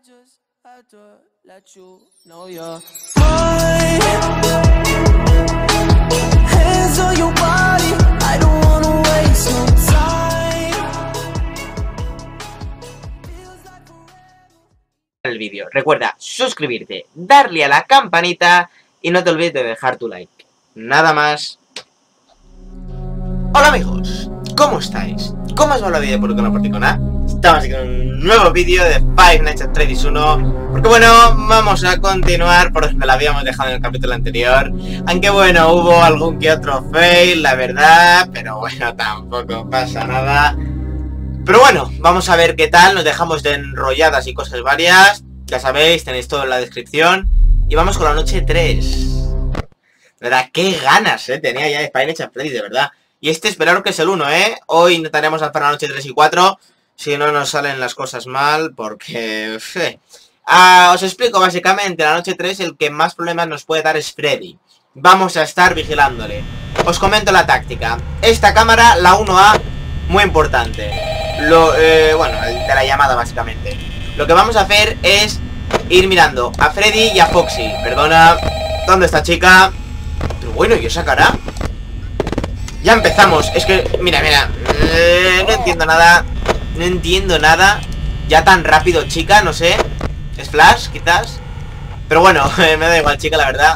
just had to let you know you're mine. Hands on your body, I don't wanna waste no time. Feels like forever. El vídeo. Recuerda suscribirte, darle a la campanita y no te olvides de dejar tu like. Nada más. Hola amigos, ¿cómo estáis? ¿Cómo os va la vida por una particona? Estamos aquí con un nuevo vídeo de Five Nights at Freddy's 1. Porque bueno, vamos a continuar por donde la habíamos dejado en el capítulo anterior. Aunque bueno, hubo algún que otro fail, la verdad. Pero bueno, tampoco pasa nada. Pero bueno, vamos a ver qué tal. Nos dejamos de enrolladas y cosas varias. Ya sabéis, tenéis todo en la descripción. Y vamos con la noche 3. De verdad, qué ganas, tenía ya de Five Nights at Freddy's, de verdad. Y esperaros que es el 1, Hoy intentaremos hacer la noche 3 y 4. Si no nos salen las cosas mal, porque... os explico básicamente, la noche 3 el que más problemas nos puede dar es Freddy. Vamos a estar vigilándole. Os comento la táctica. Esta cámara, la 1A, muy importante. Bueno, el de la llamada básicamente. Lo que vamos a hacer es ir mirando a Freddy y a Foxy. Perdona, ¿dónde está chica? Pero bueno, ¿y esa cara? Ya empezamos, es que, mira, no entiendo nada. No entiendo nada. Ya tan rápido, chica, no sé. ¿Es Flash, quizás? Pero bueno, me da igual, chica, la verdad.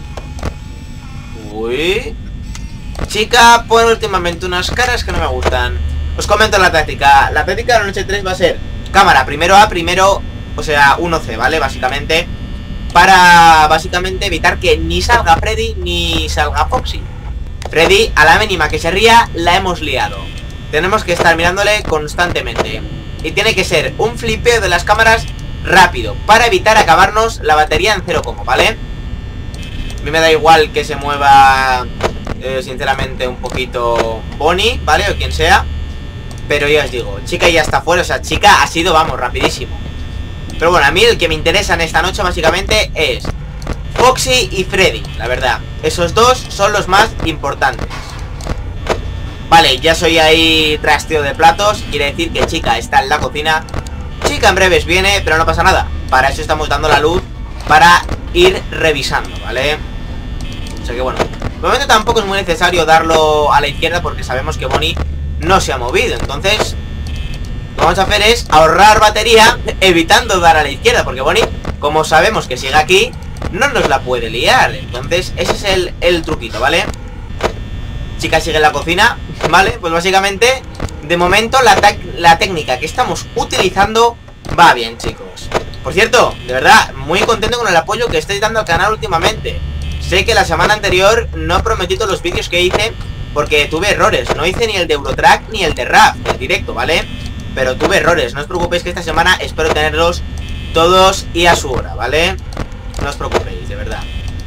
Uy. Chica, pone últimamente unas caras que no me gustan. Os comento la táctica. La táctica de la noche 3 va a ser cámara, primero A, primero... O sea, 1C, ¿vale? Básicamente. Para, básicamente, evitar que ni salga Freddy ni salga Foxy. Freddy, a la mínima que se ría, la hemos liado. Tenemos que estar mirándole constantemente. Y tiene que ser un flipeo de las cámaras rápido, para evitar acabarnos la batería en 0, ¿vale? A mí me da igual que se mueva, sinceramente, un poquito Bonnie, ¿vale? O quien sea. Pero ya os digo, chica ya está fuera. O sea, chica ha sido, vamos, rapidísimo. Pero bueno, a mí el que me interesa en esta noche básicamente es Foxy y Freddy, la verdad. Esos dos son los más importantes. Vale, ya soy ahí trasteo de platos. Quiere decir que chica está en la cocina. Chica en breves viene, pero no pasa nada. Para eso estamos dando la luz, para ir revisando, ¿vale? O sea que bueno, de momento tampoco es muy necesario darlo a la izquierda, porque sabemos que Bonnie no se ha movido. Entonces, lo que vamos a hacer es ahorrar batería, evitando dar a la izquierda, porque Bonnie, como sabemos que sigue aquí, no nos la puede liar. Entonces, ese es el truquito, ¿vale? Chica sigue en la cocina, ¿vale? Pues básicamente, de momento, la técnica que estamos utilizando va bien, chicos. Por cierto, de verdad, muy contento con el apoyo que estáis dando al canal últimamente. Sé que la semana anterior no prometí todos los vídeos que hice, porque tuve errores. No hice ni el de Eurotrack ni el de RAF, el directo, ¿vale? Pero tuve errores. No os preocupéis que esta semana espero tenerlos todos y a su hora, ¿vale? No os preocupéis, de verdad.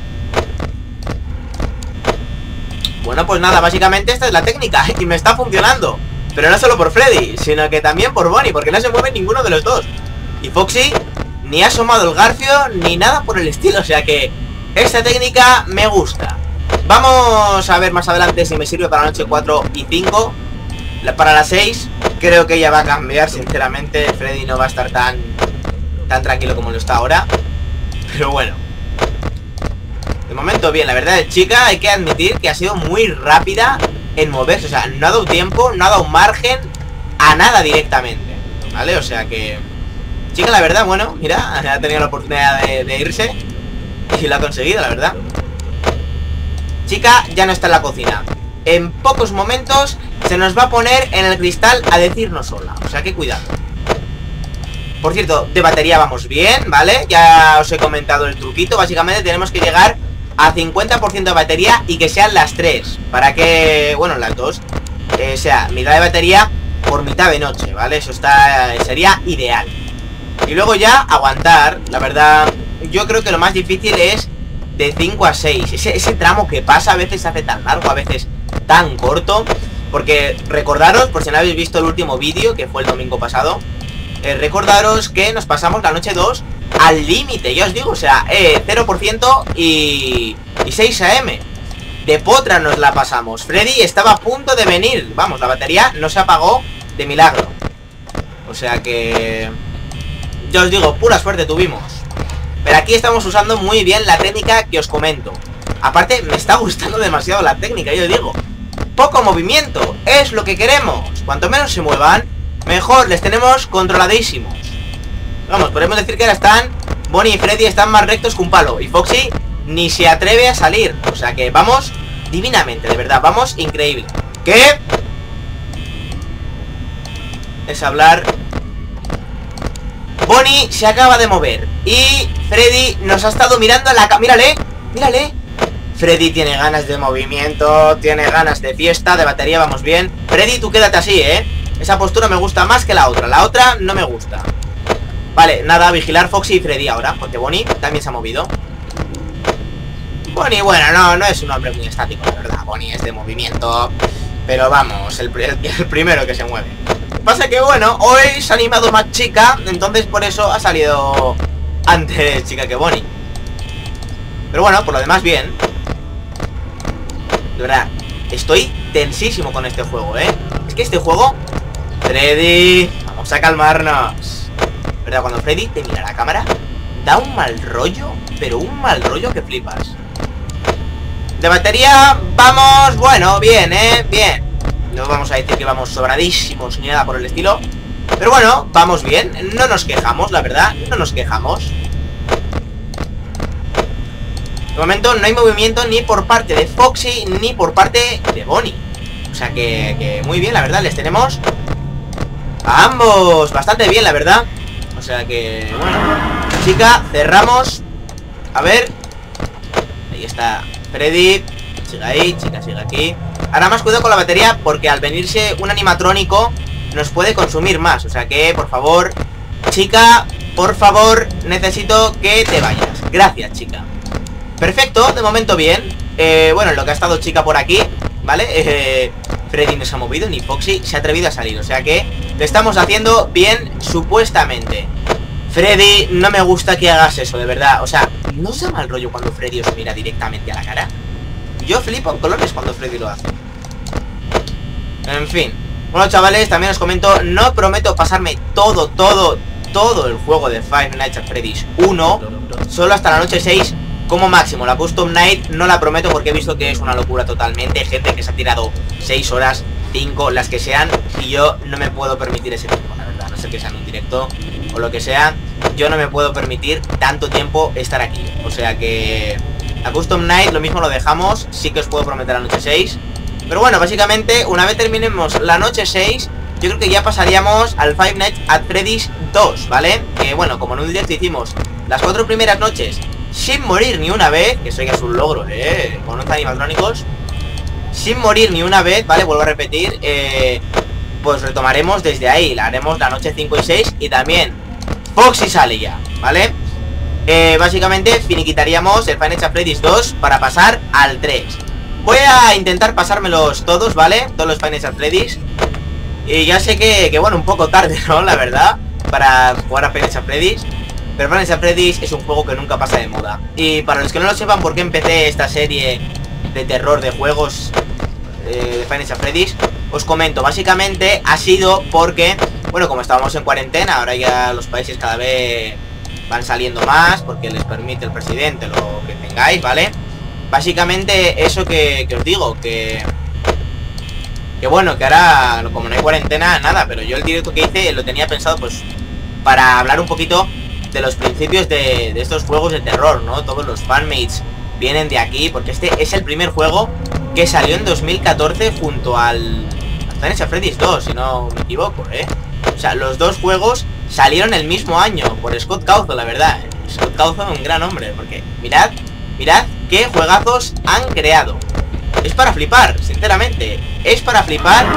Bueno, pues nada, básicamente esta es la técnica y me está funcionando. Pero no solo por Freddy, sino que también por Bonnie, porque no se mueve ninguno de los dos. Y Foxy ni ha asomado el garfio ni nada por el estilo. O sea que esta técnica me gusta. Vamos a ver más adelante si me sirve para la noche 4 y 5. Para las 6 creo que ya va a cambiar, sinceramente. Freddy no va a estar tan tranquilo como lo está ahora. Pero bueno, de momento bien, la verdad, chica, hay que admitir que ha sido muy rápida en moverse. O sea, no ha dado tiempo, no ha dado margen a nada directamente, ¿vale? O sea que chica, la verdad, bueno, mira, ha tenido la oportunidad de irse y lo ha conseguido, la verdad. Chica ya no está en la cocina. En pocos momentos se nos va a poner en el cristal a decirnos hola. O sea que cuidado. Por cierto, de batería vamos bien, ¿vale? Ya os he comentado el truquito. Básicamente tenemos que llegar a 50% de batería y que sean las 3. Para que, bueno, las dos sea mitad de batería por mitad de noche, ¿vale? Eso sería ideal. Y luego ya aguantar. La verdad, yo creo que lo más difícil es de 5 a 6. Ese tramo que pasa a veces se hace tan largo, a veces tan corto. Porque recordaros, por si no habéis visto el último vídeo, que fue el domingo pasado, recordaros que nos pasamos la noche 2 al límite, ya os digo, o sea, 0% y 6 AM. De potra nos la pasamos. Freddy estaba a punto de venir. Vamos, la batería no se apagó de milagro. O sea que ya os digo, pura suerte tuvimos. Pero aquí estamos usando muy bien la técnica que os comento. Aparte, me está gustando demasiado la técnica, yo digo. Poco movimiento, es lo que queremos. Cuanto menos se muevan, mejor, les tenemos controladísimos. Vamos, podemos decir que ahora están... Bonnie y Freddy están más rectos que un palo. Y Foxy ni se atreve a salir. O sea que vamos divinamente, de verdad, vamos increíble. ¿Qué? Es hablar... Bonnie se acaba de mover y Freddy nos ha estado mirando a la cara. ¡Mírale! ¡Mírale! Freddy tiene ganas de movimiento, tiene ganas de fiesta, de batería, vamos bien. Freddy, tú quédate así, ¿eh? Esa postura me gusta más que la otra no me gusta. Vale, nada, vigilar Foxy y Freddy ahora, porque Bonnie también se ha movido. Bonnie, bueno, no es un hombre muy estático, la verdad. Bonnie es de movimiento, pero vamos, el primero que se mueve. Pasa que, bueno, hoy se ha animado más chica, entonces por eso ha salido antes chica que Bonnie. Pero bueno, por lo demás bien. De verdad, estoy tensísimo con este juego, ¿eh? Es que este juego... Freddy, vamos a calmarnos. ¿Verdad? Cuando Freddy te mira a la cámara, da un mal rollo, pero un mal rollo que flipas. De batería, vamos, bueno, bien, bien. No vamos a decir que vamos sobradísimos ni nada por el estilo, pero bueno, vamos bien. No nos quejamos, la verdad, no nos quejamos. De momento no hay movimiento ni por parte de Foxy ni por parte de Bonnie. O sea que muy bien, la verdad, les tenemos a ambos bastante bien, la verdad. O sea que, bueno, chica, cerramos. A ver. Ahí está Freddy. Sigue ahí, chica, sigue aquí. Ahora más cuidado con la batería, porque al venirse un animatrónico nos puede consumir más. O sea que, por favor, chica, por favor, necesito que te vayas. Gracias, chica. Perfecto, de momento bien. Bueno, en lo que ha estado chica por aquí, ¿vale? Freddy no se ha movido, ni Foxy se ha atrevido a salir. O sea que lo estamos haciendo bien, supuestamente. Freddy, no me gusta que hagas eso, de verdad. O sea, ¿no os da mal rollo cuando Freddy os mira directamente a la cara? Yo flipo en colores cuando Freddy lo hace. En fin. Bueno, chavales, también os comento, no prometo pasarme todo el juego de Five Nights at Freddy's 1, solo hasta la noche 6 como máximo. La Custom Night no la prometo porque he visto que es una locura totalmente. Gente que se ha tirado 6 horas, 5, las que sean, y yo no me puedo permitir ese tiempo, la verdad. No sé que sea en un directo o lo que sea, yo no me puedo permitir tanto tiempo estar aquí. O sea que... la Custom Night lo mismo lo dejamos. Sí que os puedo prometer la noche 6. Pero bueno, básicamente, una vez terminemos la noche 6, yo creo que ya pasaríamos al Five Nights at Freddy's 2, ¿vale? Que bueno, como en un directo hicimos las 4 primeras noches sin morir ni una vez, que eso ya es un logro, con los animatrónicos, sin morir ni una vez, ¿vale? Vuelvo a repetir, pues retomaremos desde ahí. La haremos la noche 5 y 6 y también Foxy sale ya, ¿vale? Básicamente finiquitaríamos el Five Nights at Freddy's 2 para pasar al 3. Voy a intentar pasármelos todos, ¿vale? Todos los Five Nights at Freddy's. Y ya sé que bueno, un poco tarde, ¿no? La verdad, para jugar a Five Nights at Freddy's. Pero Five Nights at Freddy's es un juego que nunca pasa de moda. Y para los que no lo sepan por qué empecé esta serie de terror de juegos de Five Nights at Freddy's, os comento, básicamente ha sido porque, bueno, como estábamos en cuarentena, ahora ya los países cada vez van saliendo más porque les permite el presidente lo que tengáis, ¿vale? Básicamente eso que os digo, que bueno, que ahora como no hay cuarentena, nada, pero yo el directo que hice lo tenía pensado pues para hablar un poquito de los principios de estos juegos de terror, ¿no? Todos los fanmates vienen de aquí, porque este es el primer juego que salió en 2014 junto al Five Nights at Freddy's 2, si no me equivoco, O sea, los dos juegos salieron el mismo año por Scott Cawthon, la verdad. Scott Cawthon, un gran hombre, porque mirad qué juegazos han creado. Es para flipar, sinceramente. Es para flipar.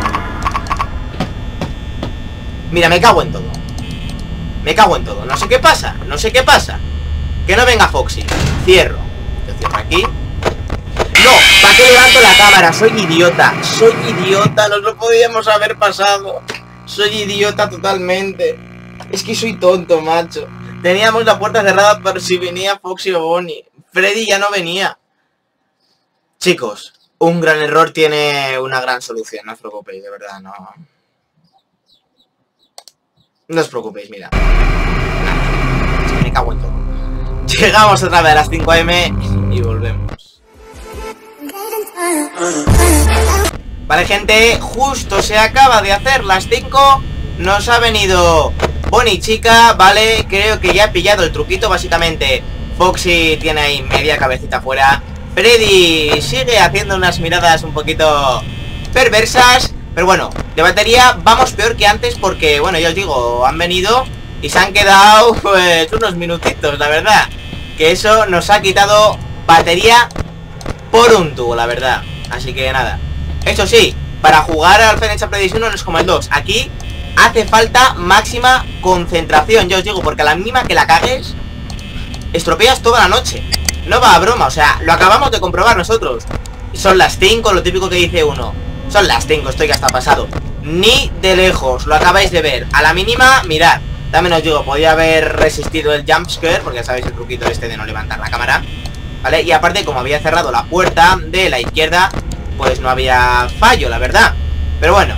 Mira, me cago en todo. Me cago en todo. No sé qué pasa. No sé qué pasa. Que no venga Foxy. Cierro. Yo cierro aquí. No, ¿para qué levanto la cámara? Soy idiota. Soy idiota. Nos lo podíamos haber pasado. Soy idiota totalmente. Es que soy tonto, macho. Teníamos la puerta cerrada por si venía Foxy o Bonnie. Freddy ya no venía. Chicos, un gran error tiene una gran solución. No os preocupéis, de verdad, no. No os preocupéis, mira. Es que me cago en todo. Llegamos otra vez a las 5 AM y volvemos. Vale, gente, justo se acaba de hacer las 5. Nos ha venido Bonnie chica, vale. Creo que ya he pillado el truquito, básicamente. Foxy tiene ahí media cabecita fuera. Freddy sigue haciendo unas miradas un poquito perversas. Pero bueno, de batería vamos peor que antes porque, bueno, ya os digo, han venido y se han quedado pues unos minutitos, la verdad. Que eso nos ha quitado batería por un tubo, la verdad. Así que nada. Eso sí, para jugar al Final Fantasy 1 no es como el 2. Aquí hace falta máxima concentración, ya os digo, porque a la mínima que la cagues, estropeas toda la noche. No va a broma, o sea, lo acabamos de comprobar nosotros. Son las 5, lo típico que dice uno. Son las 5, estoy que hasta pasado. Ni de lejos, lo acabáis de ver. A la mínima, mirad. También os digo, podía haber resistido el jumpscare, porque ya sabéis el truquito este de no levantar la cámara, ¿vale? Y aparte, como había cerrado la puerta de la izquierda, pues no había fallo, la verdad. Pero bueno,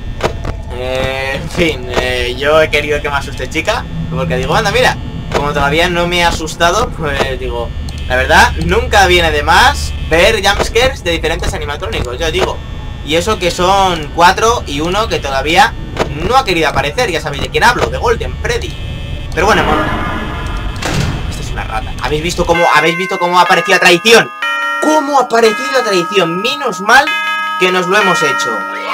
en fin, yo he querido que me asuste chica, porque digo, anda, mira, como todavía no me he asustado, pues digo, la verdad, nunca viene de más ver jumpscares de diferentes animatrónicos, yo digo. Y eso que son 4 y uno que todavía no ha querido aparecer. Ya sabéis de quién hablo, de Golden Freddy. Pero bueno, esta es una rata. ¿Habéis visto cómo ha aparecido la traición? ¿Cómo ha aparecido la traición? Menos mal que nos lo hemos hecho.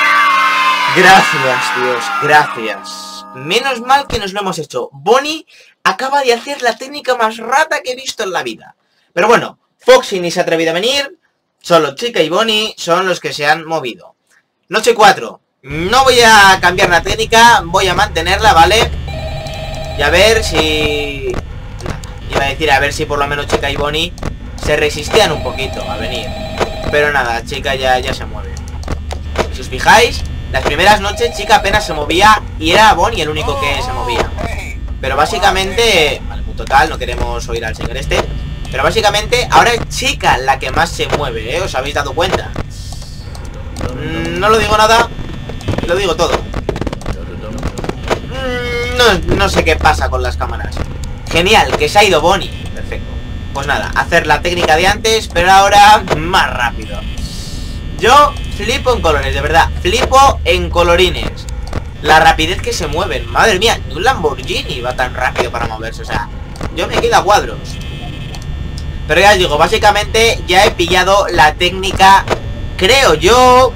Gracias, Dios, gracias. Menos mal que nos lo hemos hecho. Bonnie acaba de hacer la técnica más rata que he visto en la vida. Pero bueno, Foxy ni se ha atrevido a venir. Solo Chica y Bonnie son los que se han movido. Noche 4. No voy a cambiar la técnica, voy a mantenerla, ¿vale? Y a ver si... Iba a decir a ver si por lo menos Chica y Bonnie se resistían un poquito a venir. Pero nada, Chica ya se mueve. Si os fijáis, las primeras noches Chica apenas se movía y era Bonnie el único que se movía. Pero básicamente... Vale, punto tal, no queremos oír al señor este. Pero básicamente ahora es Chica la que más se mueve, ¿eh? ¿Os habéis dado cuenta? No lo digo nada, lo digo todo. No sé qué pasa con las cámaras. Genial, que se ha ido Bonnie. Perfecto. Pues nada, hacer la técnica de antes, pero ahora más rápido. Yo flipo en colores, de verdad. Flipo en colorines. La rapidez que se mueven. Madre mía, un Lamborghini va tan rápido para moverse. O sea, yo me quedo a cuadros. Pero ya os digo, básicamente ya he pillado la técnica, creo yo,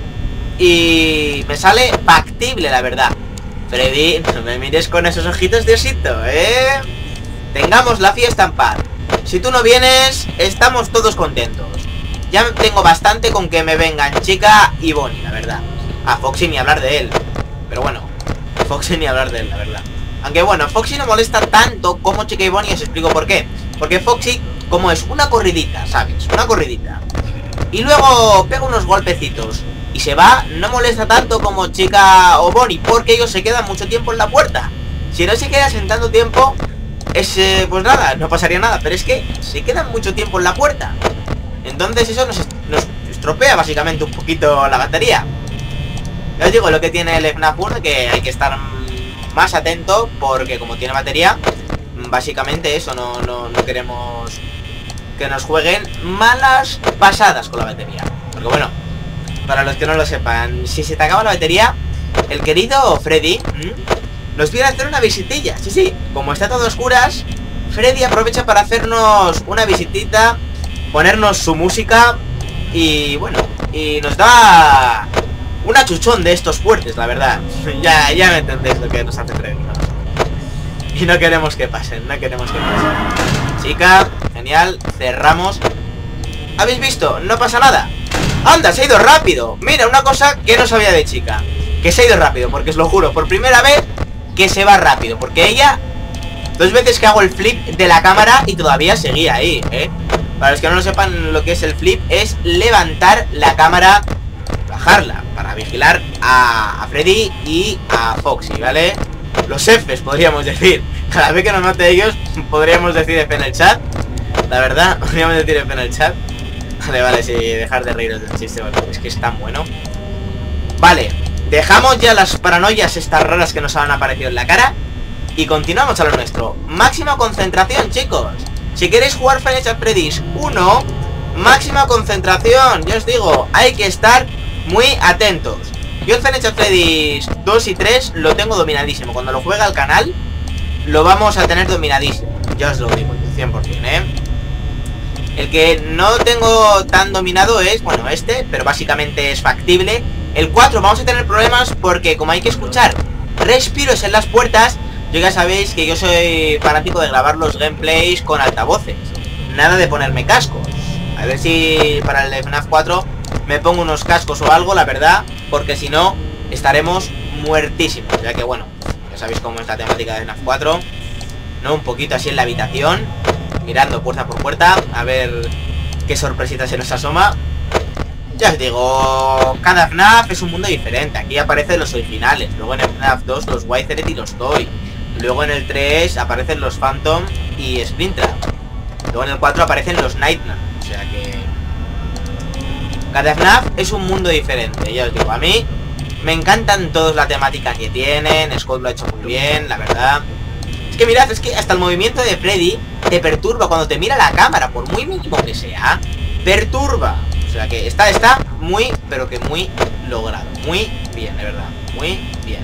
y me sale factible, la verdad. Freddy, no me mires con esos ojitos de osito, ¿eh? Tengamos la fiesta en paz. Si tú no vienes, estamos todos contentos. Ya tengo bastante con que me vengan Chica y Bonnie, la verdad. A Foxy ni hablar de él. Pero bueno, Foxy ni hablar de él, la verdad. Aunque bueno, Foxy no molesta tanto como Chica y Bonnie, os explico por qué. Porque Foxy, como es una corridita, ¿sabes? Una corridita. Y luego pega unos golpecitos y se va, no molesta tanto como Chica o Bonnie, porque ellos se quedan mucho tiempo en la puerta. Si no se quedan tanto tiempo, pues nada, no pasaría nada. Pero es que se quedan mucho tiempo en la puerta. Entonces eso nos estropea básicamente un poquito la batería. Ya os digo lo que tiene el FNAF 1, que hay que estar más atento, porque como tiene batería, básicamente eso, no queremos que nos jueguen malas pasadas con la batería. Porque bueno, para los que no lo sepan, si se te acaba la batería, el querido Freddy nos viene a hacer una visitilla. Sí, como está todo a oscuras, Freddy aprovecha para hacernos una visitita, ponernos su música y bueno, y nos da un achuchón de estos fuertes, la verdad. Ya me entendéis lo que nos hace Freddy, ¿no? Y no queremos que pasen, no queremos que pasen. Chica, genial, cerramos. ¿Habéis visto? No pasa nada. ¡Anda, se ha ido rápido! Mira, una cosa que no sabía de Chica, que se ha ido rápido, porque os lo juro, por primera vez que se va rápido. Porque ella, 2 veces que hago el flip de la cámara y todavía seguía ahí, ¿eh? Para los que no lo sepan lo que es el flip, es levantar la cámara, bajarla, para vigilar a Freddy y a Foxy, ¿vale? Los Fs, podríamos decir. Cada vez que nos mate ellos, podríamos decir F en el chat. La verdad, podríamos decir F en el chat. Vale, sí, dejar de reíros del chiste, bueno, es que es tan bueno. Vale, dejamos ya las paranoias estas raras que nos han aparecido en la cara Y continuamos a lo nuestro. Máxima concentración, chicos. Si queréis jugar Five Nights at Freddy's 1, máxima concentración. Ya os digo, hay que estar muy atentos. Yo en Five Nights at Freddy's 2 y 3 lo tengo dominadísimo. Cuando lo juega el canal, lo vamos a tener dominadísimo. Ya os lo digo, 100%, El que no tengo tan dominado es, bueno, este, pero básicamente es factible. El 4 vamos a tener problemas porque como hay que escuchar respiros en las puertas, yo ya sabéis que yo soy fanático de grabar los gameplays con altavoces. Nada de ponerme cascos. A ver si para el FNAF 4 me pongo unos cascos o algo, la verdad, porque si no, estaremos muertísimos. Ya que bueno, ya sabéis cómo es la temática de FNAF 4, ¿no? Un poquito así en la habitación, mirando puerta por puerta, a ver qué sorpresita se nos asoma. Ya os digo, cada FNAF es un mundo diferente. Aquí aparecen los originales, luego en el FNAF 2 los Wizard y los Toy, luego en el 3 aparecen los Phantom y Splinter, luego en el 4 aparecen los Nightmare. O sea que cada FNAF es un mundo diferente. Ya os digo, a mí me encantan todos la temática que tienen. Scott lo ha hecho muy bien, la verdad. Es que mirad, es que hasta el movimiento de Freddy te perturba cuando te mira la cámara, por muy mínimo que sea, perturba. O sea que está muy, pero que muy logrado. Muy bien, de verdad, muy bien.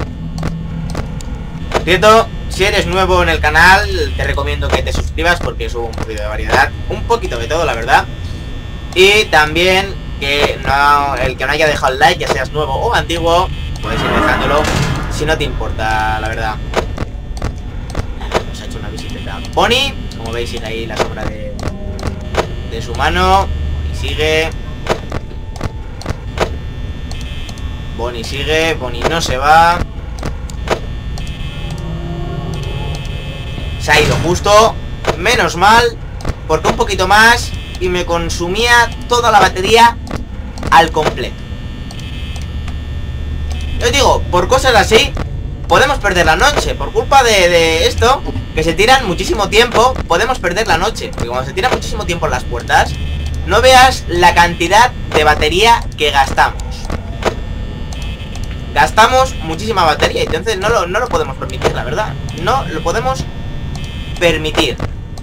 Cierto, si eres nuevo en el canal, te recomiendo que te suscribas porque subo un poquito de variedad, un poquito de todo, la verdad. Y también que no, el que no haya dejado el like, ya seas nuevo o antiguo, puedes ir dejándolo si no te importa, la verdad. Nos ha hecho una visita a Bonnie, como veis sigue ahí la sombra de su mano. Bonnie sigue. Bonnie sigue, Bonnie no se va. Se ha ido justo, menos mal, porque un poquito más y me consumía toda la batería al completo. Yo os digo, por cosas así podemos perder la noche. Por culpa de esto, que se tiran muchísimo tiempo, podemos perder la noche. Porque cuando se tira muchísimo tiempo en las puertas, no veas la cantidad de batería que gastamos. Gastamos muchísima batería y entonces no lo podemos permitir, la verdad. No lo podemos permitir.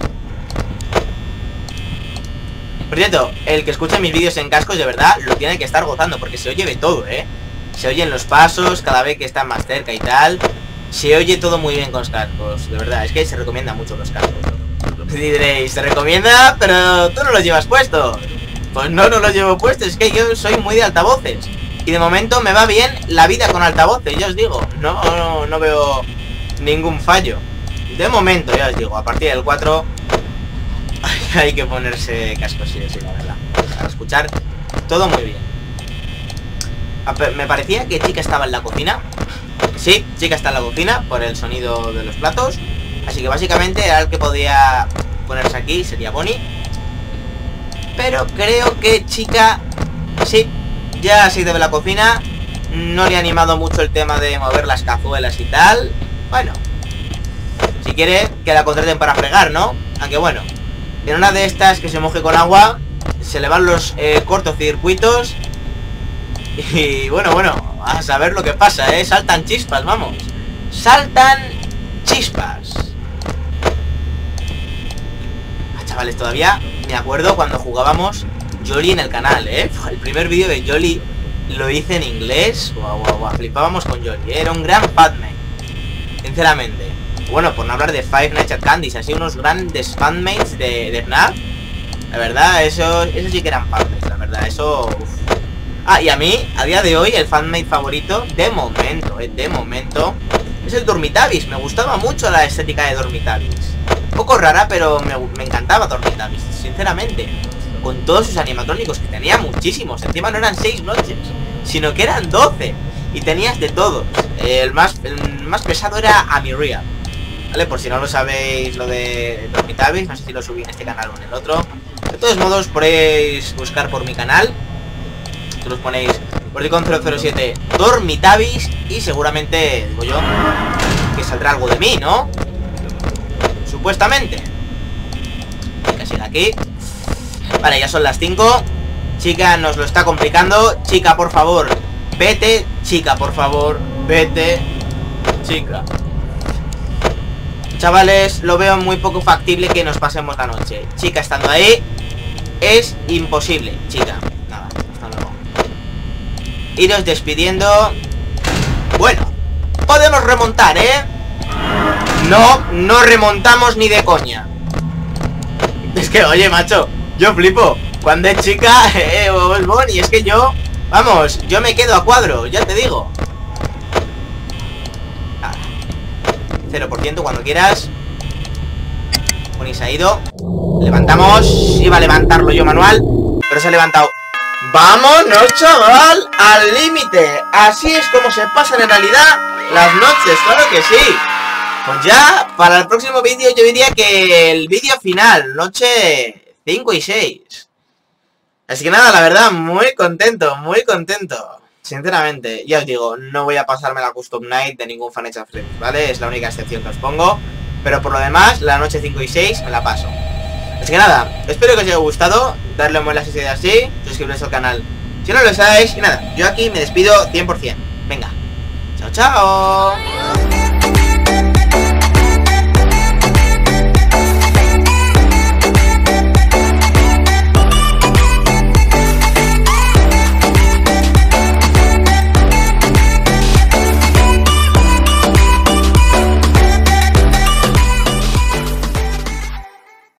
Por cierto, el que escucha mis vídeos en cascos de verdad lo tiene que estar gozando, porque se oye de todo, se oyen los pasos cada vez que están más cerca y tal. Se oye todo muy bien con los cascos, de verdad. Es que se recomienda mucho los cascos. Diréis, se recomienda, pero tú no los llevas puestos. Pues no los llevo puestos, es que yo soy muy de altavoces y de momento me va bien la vida con altavoces, ya os digo. No veo ningún fallo de momento, ya os digo. A partir del 4 hay que ponerse cascos, sí, la verdad, para escuchar todo muy bien. Me parecía que Chica estaba en la cocina. Sí, Chica está en la cocina por el sonido de los platos. Así que básicamente era el que podía ponerse aquí, sería Bonnie. Pero creo que Chica, sí, ya se ha ido de la cocina. No le ha animado mucho el tema de mover las cazuelas y tal. Bueno, si quiere que la contraten para fregar, ¿no? Aunque bueno, en una de estas que se moje con agua, se le van los cortocircuitos. Y bueno, a saber lo que pasa, saltan chispas, vamos. Saltan chispas. Chavales, todavía me acuerdo cuando jugábamos Jolly en el canal, El primer vídeo de Jolly lo hice en inglés. Guau, flipábamos con Jolly, Era un gran fanmate, sinceramente. Bueno, por no hablar de Five Nights at Candy's, así unos grandes fanmates de FNAF. La verdad, eso sí que eran fanmates, la verdad, eso... Uf. Ah, y a mí, a día de hoy, el fanmate favorito, de momento, es el Dormitavis. Me gustaba mucho la estética de Dormitavis. Un poco rara, pero me encantaba Dormitavis, sinceramente. Con todos sus animatrónicos, que tenía muchísimos. Encima no eran 6 noches, sino que eran 12. Y tenías de todos. El más pesado era Amiria, ¿vale? Por si no lo sabéis, lo de Dormitavis, no sé si lo subí en este canal o en el otro. De todos modos, podéis buscar por mi canal. Los ponéis Borticon 007 Dormitavis y seguramente, digo yo, que saldrá algo de mí, ¿no? Supuestamente. Chica sigue aquí. Vale, ya son las 5. Chica nos lo está complicando. Chica, por favor, vete. Chica, por favor, vete. Chica. Chavales, lo veo muy poco factible que nos pasemos la noche. Chica estando ahí, es imposible. Chica, nada, hasta luego. Iros despidiendo. Bueno, podemos remontar, ¿eh? No remontamos ni de coña. Es que, oye, macho, yo flipo. Cuando es chica, y es que yo, vamos, yo me quedo a cuadro, ya te digo. 0% cuando quieras. Bonnie se ha ido. Levantamos. Iba a levantarlo yo manual, pero se ha levantado. ¡Vámonos, chaval! ¡Al límite! Así es como se pasan en realidad las noches, claro que sí. Pues ya, para el próximo vídeo yo diría que el vídeo final, noche 5 y 6. Así que nada, la verdad, muy contento, sinceramente. Ya os digo, no voy a pasarme la Custom Night de ningún Financial Frames, ¿vale? Es la única excepción que os pongo. Pero por lo demás, la noche 5 y 6 me la paso. Así que nada, espero que os haya gustado. Darle un buen like si es así, suscribiros al canal si no lo sabéis. Y nada, yo aquí me despido 100%. Venga, chao, chao.